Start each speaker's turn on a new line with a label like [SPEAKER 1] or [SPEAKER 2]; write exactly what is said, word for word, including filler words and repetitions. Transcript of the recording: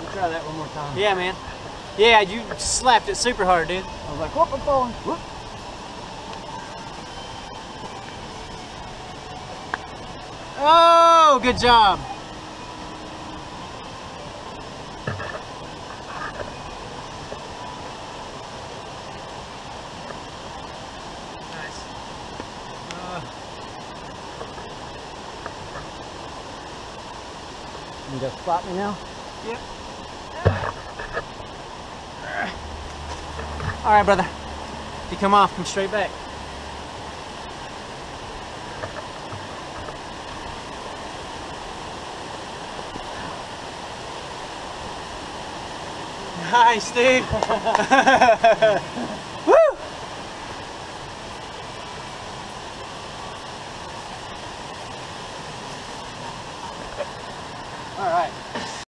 [SPEAKER 1] try that one more time.
[SPEAKER 2] Yeah, man. Yeah, you slapped it super hard, dude.
[SPEAKER 1] I was like, whoop, I'm falling. Whoop.
[SPEAKER 2] Oh, good job. Nice. Uh,
[SPEAKER 1] You just spot me now?
[SPEAKER 2] yep. All right, brother. If you come off, come straight back. Nice, dude.